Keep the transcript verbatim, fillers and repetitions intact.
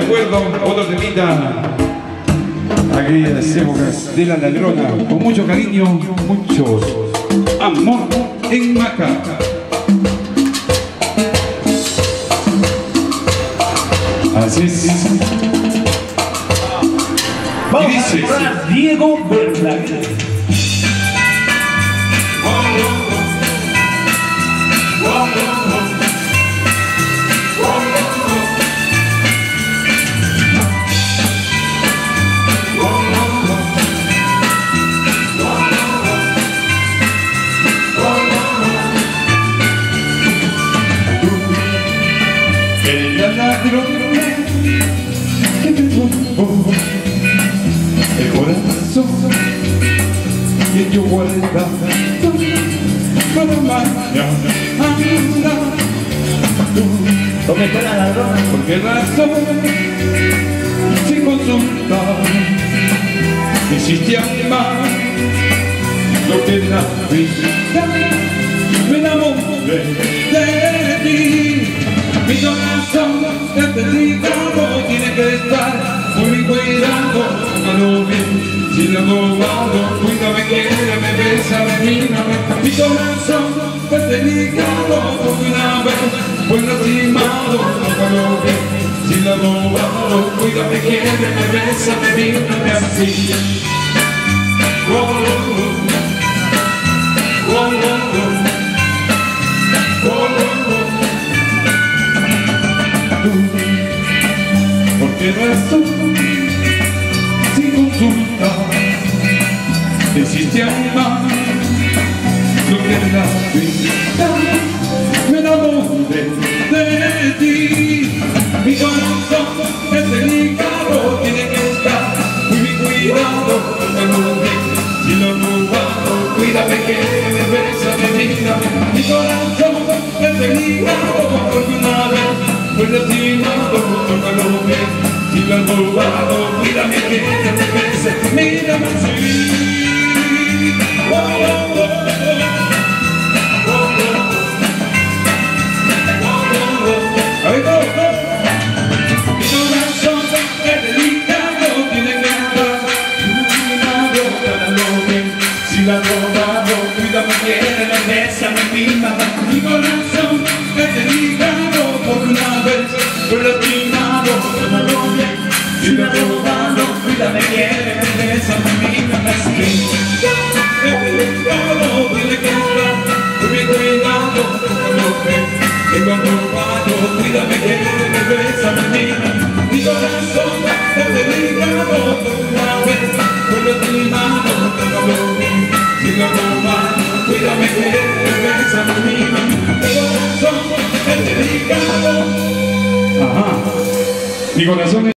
recuerdo, otro temita. Aquellas épocas de la ladrona, con mucho cariño, mucho amor en Maca. Así es. Vamos a recordar a Diego Verdaguer. Ella ladrona que te robó el corazón que yo guardaba para mañana. Anda tú, ¿Dónde está la ladrona? ¿por qué razón sin consultar me hiciste amar lo que la vida me enamoré de ti? Mi corazón es delicado, tiene que estar muy cuidado, tómalo bien, si lo robado, cuídame, quiéreme, bésame, mírame. Mi corazón es delicado, porque una vez fue lastimado, tómalo bien, si lo robado, cuídame, quiéreme, bésame, mírame así. Oh, oh, oh, oh, oh, oh, oh. Porque razón sin consulta te hiciste amar lo que la vida me enamoré de ti. Mi corazón es delicado, tiene que estar muy cuidado, tómalo bien, si lo robado, cuídame, que me bésame, mírame. Mi corazón es delicado, porque una vez fue lastimado, tómalo bien, si lo han robado, cuídame, que me bese, mírame así. Oh, oh, oh, oh, oh, oh, oh. A ver, oh, oh. Mi corazón es delicado, tiene que estar iluminado, tómalo bien, si lo han robado, cuídame, que me bésame, mírame. Mi corazón es delicado, por una vez fue lastimado, tómalo bien, si lo he robado, cuídame, quiéreme, bésame, mírame así. Es delicado, tiene que estar muy bien cuidado, tómalo bien, si lo he robado, cuídame, quiéreme, bésame, mírame. Mi corazón es delicado, por una vez fue lastimado, tómalo bien, si lo he robado, cuídame, quiéreme, bésame, mírame. Mi corazón es delicado. Ajá. Mi corazón es